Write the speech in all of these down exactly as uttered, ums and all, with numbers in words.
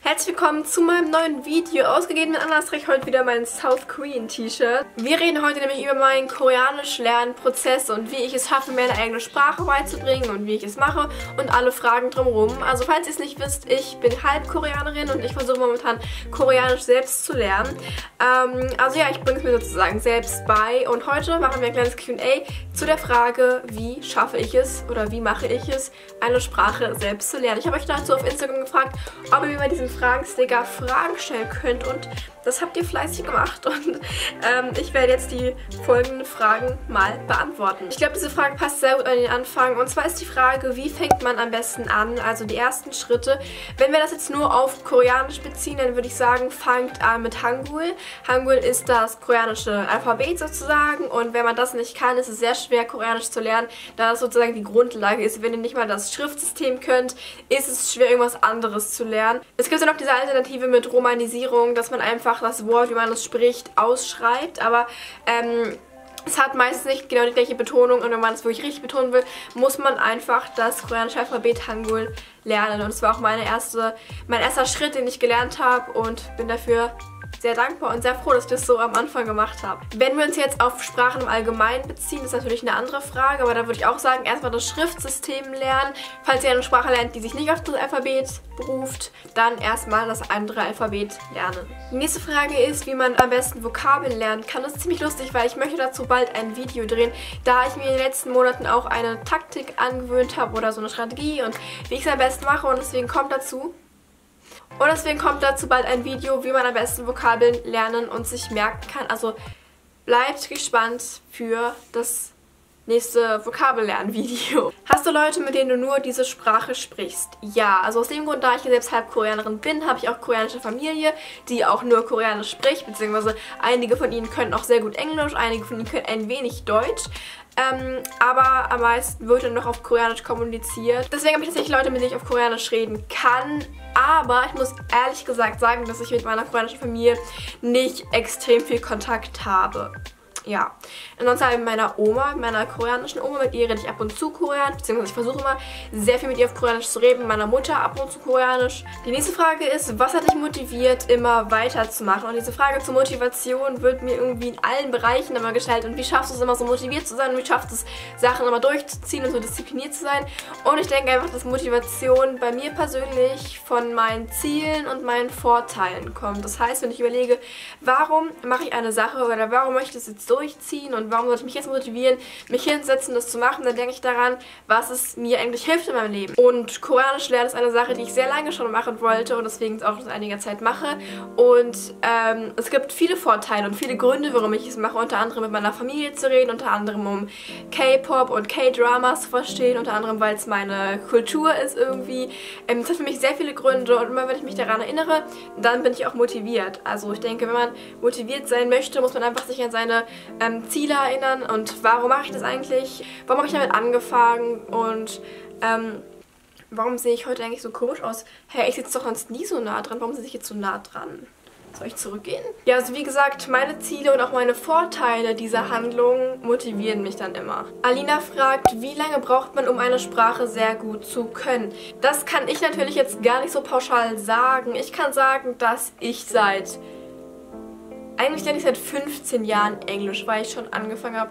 Herzlich willkommen zu meinem neuen Video. Ausgegeben mit Anlass trage ich heute wieder mein South Korean T-Shirt. Wir reden heute nämlich über meinen Koreanisch-Lernprozess und wie ich es schaffe, mir eine eigene Sprache beizubringen und wie ich es mache und alle Fragen drumherum. Also falls ihr es nicht wisst, ich bin Halbkoreanerin und ich versuche momentan Koreanisch selbst zu lernen. Ähm, also ja, ich bringe es mir sozusagen selbst bei und heute machen wir ein kleines Q und A zu der Frage, wie schaffe ich es oder wie mache ich es, eine Sprache selbst zu lernen. Ich habe euch dazu auf Instagram gefragt, ob ihr mir bei diesem Fragensticker Fragen stellen könnt und das habt ihr fleißig gemacht und ähm, ich werde jetzt die folgenden Fragen mal beantworten. Ich glaube, diese Frage passt sehr gut an den Anfang und zwar ist die Frage, wie fängt man am besten an, also die ersten Schritte. Wenn wir das jetzt nur auf Koreanisch beziehen, dann würde ich sagen, fangt an mit Hangul. Hangul ist das koreanische Alphabet sozusagen und wenn man das nicht kann, ist es sehr schwer, Koreanisch zu lernen, da das sozusagen die Grundlage ist. Wenn ihr nicht mal das Schriftsystem könnt, ist es schwer, irgendwas anderes zu lernen. Es gibt ja noch diese Alternative mit Romanisierung, dass man einfach das Wort, wie man es spricht, ausschreibt, aber ähm, es hat meistens nicht genau die gleiche Betonung und wenn man es wirklich richtig betonen will, muss man einfach das koreanische Alphabet Hangul lernen und es war auch meine erste, mein erster Schritt, den ich gelernt habe und bin dafür sehr dankbar und sehr froh, dass ich das so am Anfang gemacht habe. Wenn wir uns jetzt auf Sprachen im Allgemeinen beziehen, ist natürlich eine andere Frage, aber da würde ich auch sagen, erstmal das Schriftsystem lernen. Falls ihr eine Sprache lernt, die sich nicht auf das Alphabet beruft, dann erstmal das andere Alphabet lernen. Die nächste Frage ist, wie man am besten Vokabeln lernen kann. Das ist ziemlich lustig, weil ich möchte dazu bald ein Video drehen, da ich mir in den letzten Monaten auch eine Taktik angewöhnt habe oder so eine Strategie und wie ich es am besten mache und deswegen kommt dazu. Und deswegen kommt dazu bald ein Video, wie man am besten Vokabeln lernen und sich merken kann. Also bleibt gespannt für das nächste Vokabellernen-Video. Hast du Leute, mit denen du nur diese Sprache sprichst? Ja, also aus dem Grund, da ich ja selbst halb Koreanerin bin, habe ich auch koreanische Familie, die auch nur Koreanisch spricht, beziehungsweise einige von ihnen können auch sehr gut Englisch, einige von ihnen können ein wenig Deutsch. Ähm, aber am meisten wird dann noch auf Koreanisch kommuniziert. Deswegen habe ich tatsächlich Leute, mit denen ich auf Koreanisch reden kann. Aber ich muss ehrlich gesagt sagen, dass ich mit meiner koreanischen Familie nicht extrem viel Kontakt habe. Ja. Ansonsten habe ich mit meiner Oma, mit meiner koreanischen Oma, mit ihr rede ich ab und zu Koreanisch, beziehungsweise ich versuche immer sehr viel mit ihr auf Koreanisch zu reden, mit meiner Mutter ab und zu Koreanisch. Die nächste Frage ist, was hat dich motiviert, immer weiterzumachen? Und diese Frage zur Motivation wird mir irgendwie in allen Bereichen immer gestellt. Und wie schaffst du es immer so motiviert zu sein und wie schaffst du es, Sachen immer durchzuziehen und so diszipliniert zu sein? Und ich denke einfach, dass Motivation bei mir persönlich von meinen Zielen und meinen Vorteilen kommt. Das heißt, wenn ich überlege, warum mache ich eine Sache oder warum möchte ich das jetzt durchziehen und warum sollte ich mich jetzt motivieren, mich hinsetzen, das zu machen, dann denke ich daran, was es mir eigentlich hilft in meinem Leben. Und Koreanisch lernen ist eine Sache, die ich sehr lange schon machen wollte und deswegen es auch seit einiger Zeit mache. Und ähm, es gibt viele Vorteile und viele Gründe, warum ich es mache, unter anderem mit meiner Familie zu reden, unter anderem um K-Pop und K-Dramas zu verstehen, unter anderem, weil es meine Kultur ist irgendwie. Ähm, es hat für mich sehr viele Gründe und immer wenn ich mich daran erinnere, dann bin ich auch motiviert. Also ich denke, wenn man motiviert sein möchte, muss man einfach sich an seine ähm, Ziele erinnern und warum mache ich das eigentlich? Warum habe ich damit angefangen? Und ähm, warum sehe ich heute eigentlich so komisch aus? Hey, ich sitze doch sonst nie so nah dran. Warum sitze ich jetzt so nah dran? Soll ich zurückgehen? Ja, also wie gesagt, meine Ziele und auch meine Vorteile dieser Handlung motivieren mich dann immer. Alina fragt, wie lange braucht man, um eine Sprache sehr gut zu können? Das kann ich natürlich jetzt gar nicht so pauschal sagen. Ich kann sagen, dass ich seit Eigentlich lerne ich seit fünfzehn Jahren Englisch, weil ich schon angefangen habe.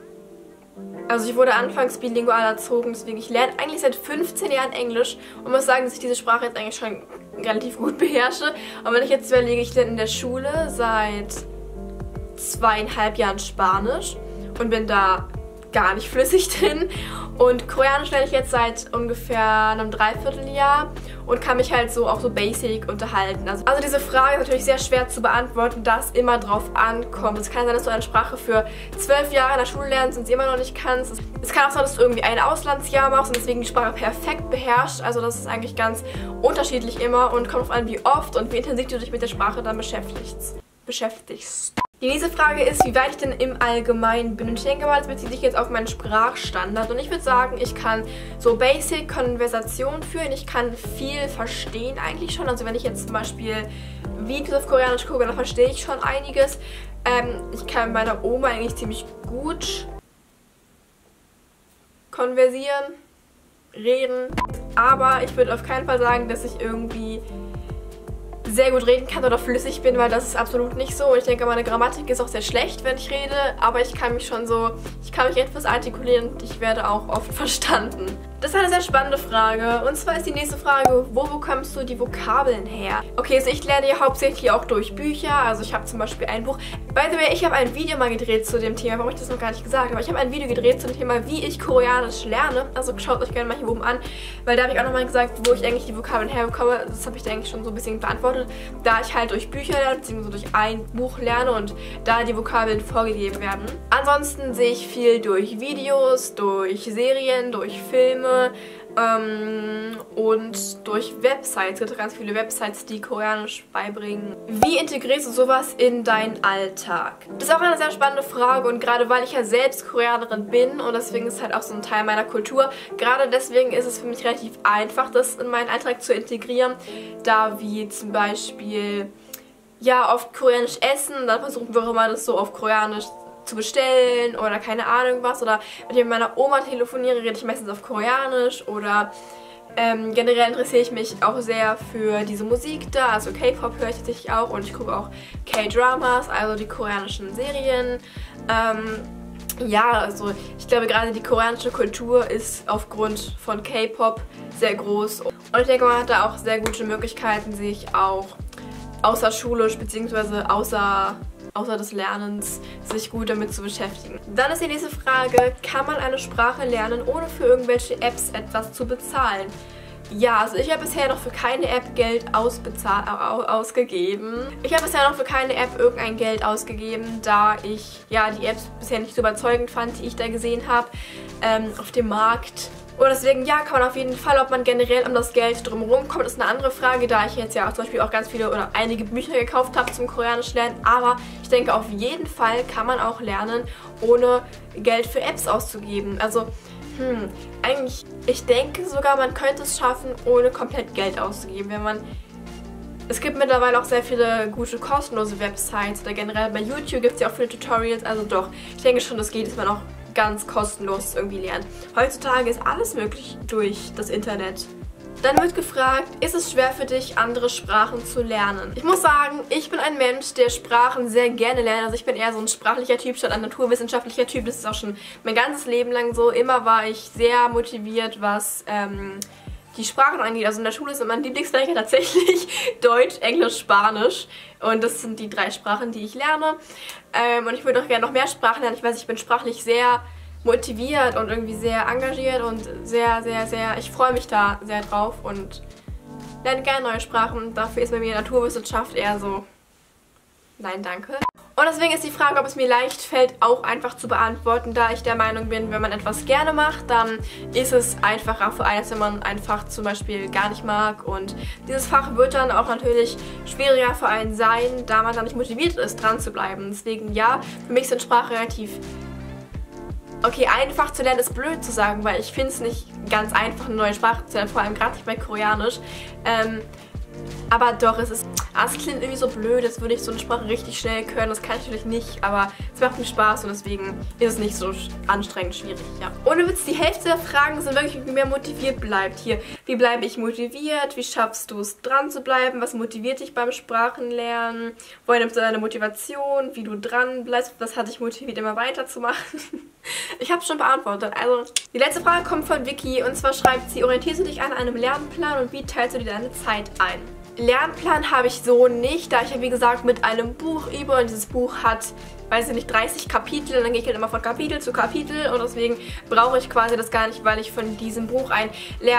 Also ich wurde anfangs bilingual erzogen, deswegen ich lerne eigentlich seit fünfzehn Jahren Englisch und muss sagen, dass ich diese Sprache jetzt eigentlich schon relativ gut beherrsche. Und wenn ich jetzt überlege, ich lerne in der Schule seit zweieinhalb Jahren Spanisch und bin da gar nicht flüssig drin. Und Koreanisch lerne ich jetzt seit ungefähr einem Dreivierteljahr und kann mich halt so auch so basic unterhalten. Also, also diese Frage ist natürlich sehr schwer zu beantworten, da es immer drauf ankommt. Es kann sein, dass du eine Sprache für zwölf Jahre in der Schule lernst und sie immer noch nicht kannst. Es kann auch sein, dass du irgendwie ein Auslandsjahr machst und deswegen die Sprache perfekt beherrschst. Also das ist eigentlich ganz unterschiedlich immer und kommt darauf an, wie oft und wie intensiv du dich mit der Sprache dann beschäftigst. beschäftigst. Die nächste Frage ist, wie weit ich denn im Allgemeinen bin. Und ich denke mal, das bezieht sich jetzt auf meinen Sprachstandard. Und ich würde sagen, ich kann so basic Konversationen führen. Ich kann viel verstehen eigentlich schon. Also wenn ich jetzt zum Beispiel Videos auf Koreanisch gucke, dann verstehe ich schon einiges. Ähm, ich kann mit meiner Oma eigentlich ziemlich gut konversieren, reden. Aber ich würde auf keinen Fall sagen, dass ich irgendwie sehr gut reden kann oder flüssig bin, weil das ist absolut nicht so. Und ich denke, meine Grammatik ist auch sehr schlecht, wenn ich rede, aber ich kann mich schon so, ich kann mich etwas artikulieren und ich werde auch oft verstanden. Das ist eine sehr spannende Frage. Und zwar ist die nächste Frage, wo bekommst du die Vokabeln her? Okay, also ich lerne ja hauptsächlich auch durch Bücher. Also ich habe zum Beispiel ein Buch. By the way, ich habe ein Video mal gedreht zu dem Thema. Warum habe ich das noch gar nicht gesagt? Aber ich habe ein Video gedreht zum Thema, wie ich Koreanisch lerne. Also schaut euch gerne mal hier oben an. Weil da habe ich auch nochmal gesagt, wo ich eigentlich die Vokabeln herbekomme. Das habe ich da eigentlich schon so ein bisschen beantwortet. Da ich halt durch Bücher lerne, beziehungsweise durch ein Buch lerne und da die Vokabeln vorgegeben werden. Ansonsten sehe ich viel durch Videos, durch Serien, durch Filme. Ähm, und durch Websites. Es gibt ganz viele Websites, die Koreanisch beibringen. Wie integrierst du sowas in deinen Alltag? Das ist auch eine sehr spannende Frage und gerade weil ich ja selbst Koreanerin bin und deswegen ist es halt auch so ein Teil meiner Kultur, gerade deswegen ist es für mich relativ einfach, das in meinen Alltag zu integrieren, da wie zum Beispiel ja oft Koreanisch essen, dann versuchen wir immer das so auf Koreanisch zu bestellen oder keine Ahnung was, oder wenn ich mit meiner Oma telefoniere, rede ich meistens auf Koreanisch oder ähm, generell interessiere ich mich auch sehr für diese Musik da, also K-Pop höre ich tatsächlich auch und ich gucke auch K-Dramas, also die koreanischen Serien. Ähm, ja, also ich glaube gerade die koreanische Kultur ist aufgrund von K-Pop sehr groß und ich denke, man hat da auch sehr gute Möglichkeiten, sich auch außerschulisch bzw. außer außer des Lernens, sich gut damit zu beschäftigen. Dann ist die nächste Frage, kann man eine Sprache lernen, ohne für irgendwelche Apps etwas zu bezahlen? Ja, also ich habe bisher noch für keine App Geld ausbezahlt, ausgegeben. Ich habe bisher noch für keine App irgendein Geld ausgegeben, da ich ja die Apps bisher nicht so überzeugend fand, die ich da gesehen habe ähm, auf dem Markt. Und deswegen, ja, kann man auf jeden Fall, ob man generell um das Geld drumherum kommt, ist eine andere Frage, da ich jetzt ja auch zum Beispiel auch ganz viele oder einige Bücher gekauft habe zum Koreanisch lernen. Aber ich denke, auf jeden Fall kann man auch lernen, ohne Geld für Apps auszugeben. Also, hm, eigentlich, ich denke sogar, man könnte es schaffen, ohne komplett Geld auszugeben, wenn man... Es gibt mittlerweile auch sehr viele gute kostenlose Websites oder generell bei YouTube gibt es ja auch viele Tutorials, also doch, ich denke schon, das geht, dass man auch ganz kostenlos irgendwie lernt. Heutzutage ist alles möglich durch das Internet. Dann wird gefragt, ist es schwer für dich, andere Sprachen zu lernen? Ich muss sagen, ich bin ein Mensch, der Sprachen sehr gerne lernt. Also ich bin eher so ein sprachlicher Typ statt ein naturwissenschaftlicher Typ. Das ist auch schon mein ganzes Leben lang so. Immer war ich sehr motiviert, was ähm, die Sprachen angeht. Also in der Schule sind meine Lieblingsfächer tatsächlich Deutsch, Englisch, Spanisch. Und das sind die drei Sprachen, die ich lerne. Ähm, und ich würde auch gerne noch mehr Sprachen lernen. Ich weiß, ich bin sprachlich sehr motiviert und irgendwie sehr engagiert und sehr, sehr, sehr, ich freue mich da sehr drauf und lerne gerne neue Sprachen. Dafür ist bei mir Naturwissenschaft eher so, nein, danke. Und deswegen ist die Frage, ob es mir leicht fällt, auch einfach zu beantworten, da ich der Meinung bin, wenn man etwas gerne macht, dann ist es einfacher für einen, als wenn man ein Fach zum Beispiel gar nicht mag. Und dieses Fach wird dann auch natürlich schwieriger für einen sein, da man dann nicht motiviert ist, dran zu bleiben. Deswegen ja, für mich sind Sprachen relativ... Okay, einfach zu lernen ist blöd zu sagen, weil ich finde es nicht ganz einfach, eine neue Sprache zu lernen, vor allem gerade nicht bei Koreanisch. Ähm, aber doch, es ist... Ah, es klingt irgendwie so blöd, als würde ich so eine Sprache richtig schnell können. Das kann ich natürlich nicht, aber es macht mir Spaß und deswegen ist es nicht so anstrengend schwierig, ja. Ohne Witz, die Hälfte der Fragen sind wirklich, wie mehr motiviert bleibt. Hier, wie bleibe ich motiviert? Wie schaffst du es, dran zu bleiben? Was motiviert dich beim Sprachenlernen? Woher nimmst du deine Motivation? Wie du dran bleibst? Was hat dich motiviert, immer weiterzumachen? Ich habe es schon beantwortet. Also, die letzte Frage kommt von Vicky und zwar schreibt sie, orientierst du dich an einem Lernplan und wie teilst du dir deine Zeit ein? Lernplan habe ich so nicht, da ich ja wie gesagt mit einem Buch übe und dieses Buch hat, weiß ich nicht, dreißig Kapitel und dann gehe ich halt immer von Kapitel zu Kapitel und deswegen brauche ich quasi das gar nicht, weil ich von diesem Buch einen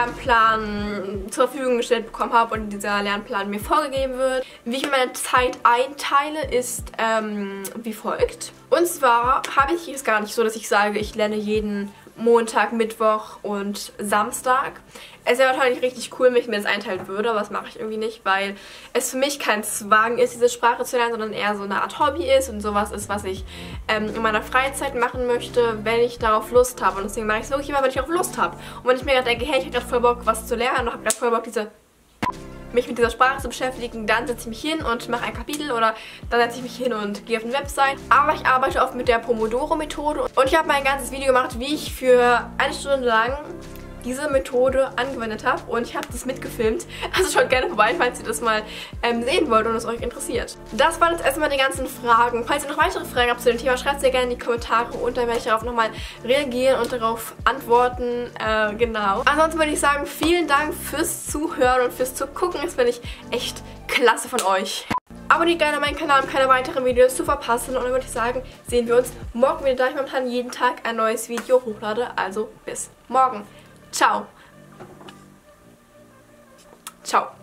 Lernplan zur Verfügung gestellt bekommen habe und dieser Lernplan mir vorgegeben wird. Wie ich meine Zeit einteile, ist ähm, wie folgt. Und zwar habe ich es gar nicht so, dass ich sage, ich lerne jeden Montag, Mittwoch und Samstag. Es wäre wahrscheinlich richtig cool, wenn ich mir das einteilen würde, aber das mache ich irgendwie nicht, weil es für mich kein Zwang ist, diese Sprache zu lernen, sondern eher so eine Art Hobby ist und sowas ist, was ich ähm, in meiner Freizeit machen möchte, wenn ich darauf Lust habe. Und deswegen mache ich es wirklich immer, wenn ich auf Lust habe. Und wenn ich mir gerade denke, hey, ich habe gerade voll Bock, was zu lernen und habe gerade voll Bock, diese... mich mit dieser Sprache zu beschäftigen, dann setze ich mich hin und mache ein Kapitel oder dann setze ich mich hin und gehe auf eine Website. Aber ich arbeite oft mit der Pomodoro-Methode und ich habe mein ganzes Video gemacht, wie ich für eine Stunde lang diese Methode angewendet habe und ich habe das mitgefilmt. Also schaut gerne vorbei, falls ihr das mal ähm, sehen wollt und es euch interessiert. Das waren jetzt erstmal die ganzen Fragen. Falls ihr noch weitere Fragen habt zu dem Thema, schreibt sie gerne in die Kommentare und dann werde ich darauf nochmal reagieren und darauf antworten. Äh, genau. Ansonsten würde ich sagen, vielen Dank fürs Zuhören und fürs Zugucken. Das finde ich echt klasse von euch. Abonniert gerne meinen Kanal, um keine weiteren Videos zu verpassen. Und dann würde ich sagen, sehen wir uns morgen wieder, da ich momentan jeden Tag ein neues Video hochlade. Also bis morgen. Ciao. Ciao.